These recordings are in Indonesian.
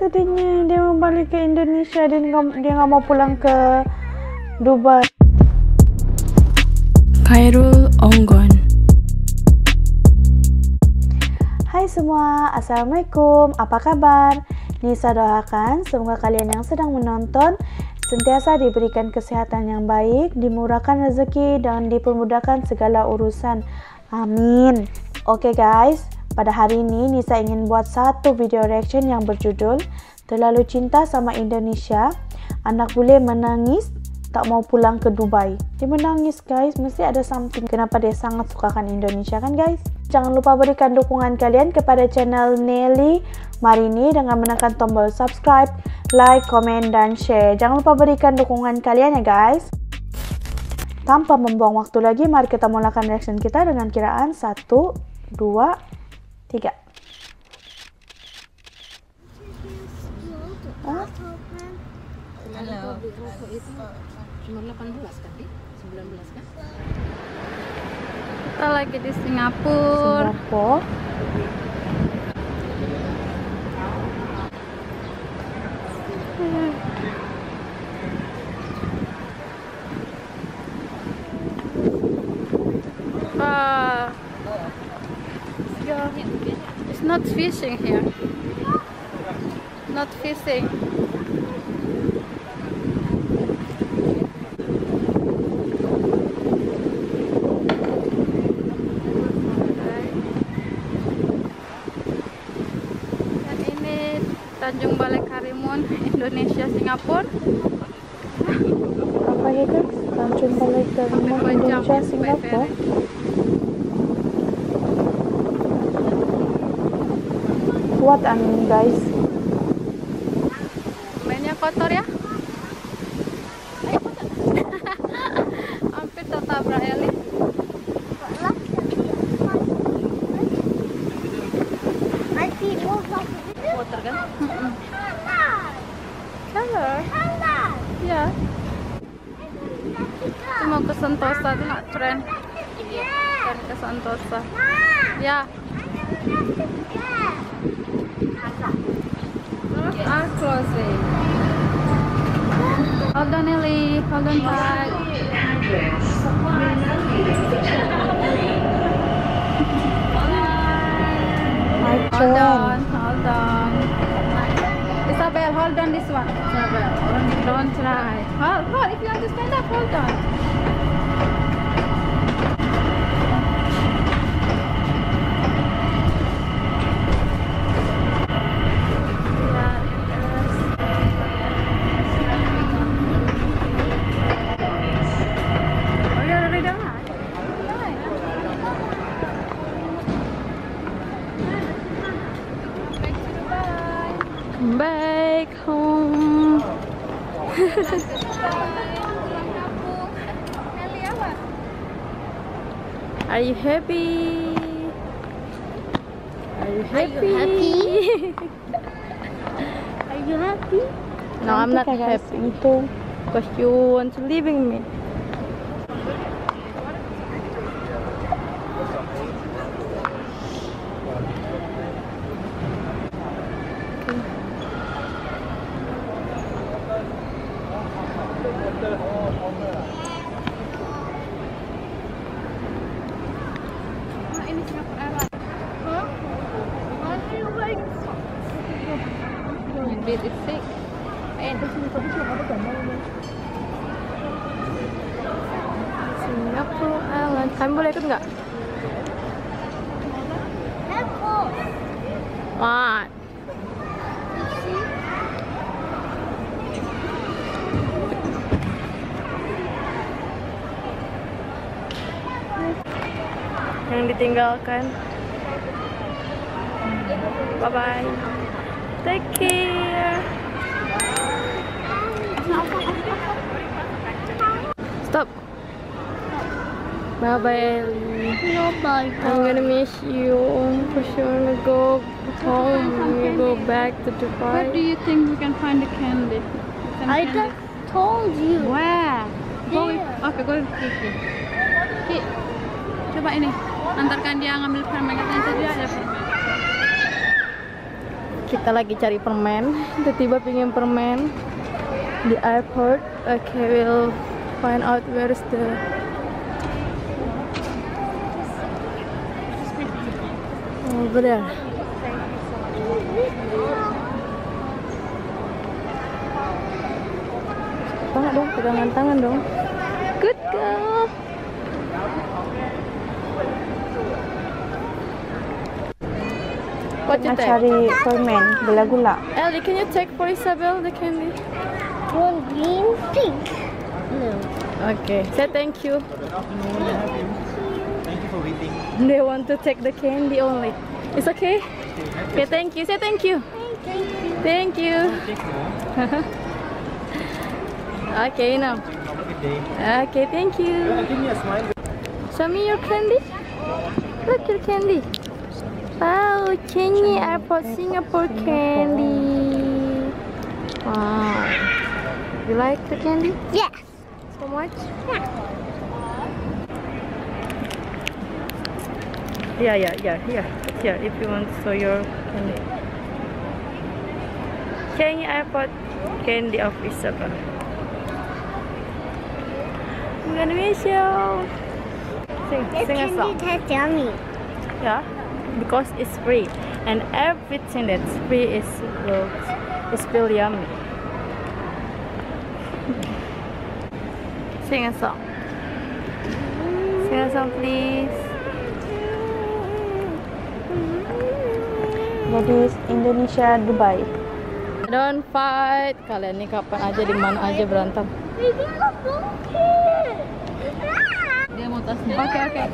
sedihnya dia mau balik ke Indonesia, dia nggak mau pulang ke Dubai. Khairul Onggon. Hai semua, assalamualaikum, apa kabar? Nisa doakan semoga kalian yang sedang menonton sentiasa diberikan kesehatan yang baik, dimurahkan rezeki, dan dipermudahkan segala urusan. Amin. Oke guys, pada hari ini Nisa ingin buat satu video reaction yang berjudul Terlalu Cinta Sama Indonesia. Anak bule menangis tak mau pulang ke Dubai. Dia menangis guys, mesti ada something kenapa dia sangat sukakan Indonesia kan guys. Jangan lupa berikan dukungan kalian kepada channel Nelly Marini dengan menekan tombol subscribe, like, komen, dan share. Jangan lupa berikan dukungan kalian ya guys. Tanpa membuang waktu lagi, mari kita mulakan reaction kita dengan kiraan 1, 2, 3. Halo. Cuma 18 kan? 19 kan? Kita lagi di Singapura. It's not fishing here. Not fishing. Dan ini Tanjung Balai Karimun, Indonesia, Singapura. Apa ya guys? Tanjung Balai Karimun, Indonesia, Singapura. What I mean guys? Mainnya kotor ya? Hampir tertabrak Eli. Water kan? Color. Ya. Mau ke Sentosa tuh nak tren. Dan ke Sentosa. Ya. Are closing. Hold on, Ellie. Hold on tight. Hold on. Hold on. Isabel, hold on this one. Isabel, don't try. Hold. If you want to stand up, hold on. Back home. Are you happy? Are you happy? Are you happy? No, I'm not happy. Because you want to leaving me. Ini Singapore Airlines. Bit is sick. Singapore Airlines. Kami boleh ikut nggak? What? Yang ditinggalkan. Bye bye. Take care. Stop. Bye bye, Ellie. No, bye. I'm gonna miss you. For sure, I'm gonna go home. I'm gonna go back to Dubai. Where do you think we can find the candy? I just told you. Where? Go with, Here. okay, go with Kiki. Kiki, coba ini. Antarkan dia ngambil permen, katanya tadi ada permen. Kita lagi cari permen. Tiba-tiba pingin permen di airport. Okay, we'll find out where is the over there. Tangan dong, pegangan tangan dong. Good girl. What you Nak take? cari permen gula-gula. Ellie, can you take for Isabel the candy? One green, pink. No. Okay, say thank you. Thank you for waiting. They want to take the candy only. It's okay? Okay, thank you. Say thank you. Thank you. Okay, now. Have a good day. Okay, thank you. Give me a smile. Show me your candy. Look your candy. Wow, Changi Airport Singapore candy. Wow. You like the candy? Yes. So much? Yeah. Here, if you want to show your candy. Changi Airport candy of Isabel. I'm gonna miss you. Sing a song. tastes yummy. Yeah, because it's free, and everything that's free is still yummy. Sing a song. Sing a song, please. Jadi Indonesia Dubai. Don't fight. Kalian ini kapan aja di mana aja berantem. Dia mau tasnya. Oke.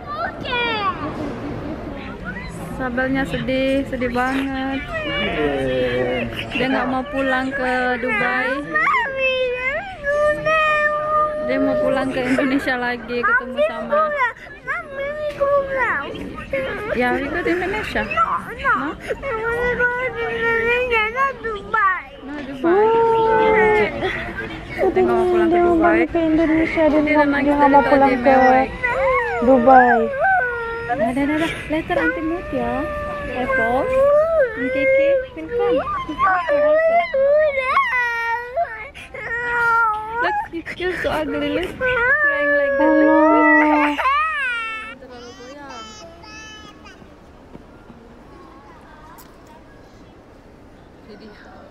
Isabelnya sedih banget. Dia nggak mau pulang ke Dubai. Dia mau pulang ke Indonesia lagi ketemu sama. Ya, we go to Indonesia. No? Dubai. No, Dubai. Dia nggak mau pulang ke Dia mau Dubai. balik ke Indonesia. Dia Dia nggak nangis mau dari pulang tadi, ke mewek. Dubai. Ada. Later anti mood ya. Apple. Kiki, welcome. Look, you're so ugly. Look, crying like that. Oh no. Terlalu goyang. Jadi.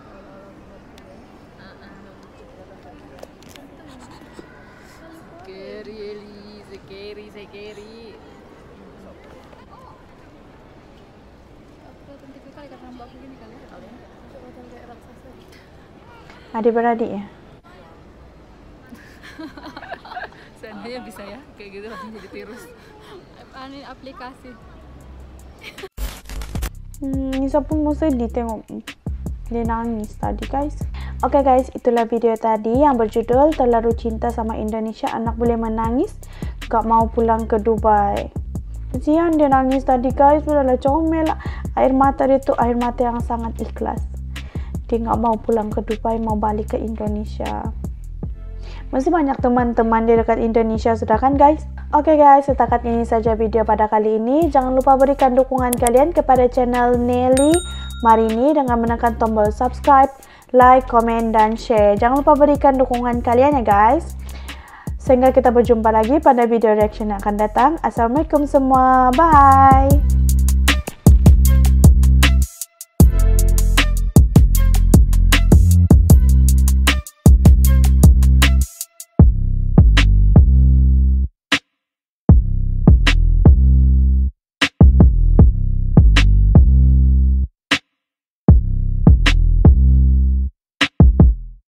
Scary. Adik-beradik ya? Seandainya bisa ya, kayak gitu langsung jadi virus. Ini aplikasi. Nisa pun mau sedih tengok dia nangis tadi guys. Oke guys, itulah video tadi yang berjudul Terlalu Cinta Sama Indonesia, Anak Boleh Menangis Gak Mau Pulang ke Dubai. Kesian dia nangis tadi guys, udahlah comel. Air mata dia tuh air mata yang sangat ikhlas. Dia gak mau pulang ke Dubai, mau balik ke Indonesia. Masih banyak teman-teman di dekat Indonesia sudah kan guys? Oke guys, setakat ini saja video pada kali ini. Jangan lupa berikan dukungan kalian kepada channel Nelly Marini dengan menekan tombol subscribe, like, komen, dan share. Jangan lupa berikan dukungan kalian ya guys. Sehingga kita berjumpa lagi pada video reaction yang akan datang. Assalamualaikum semua, bye!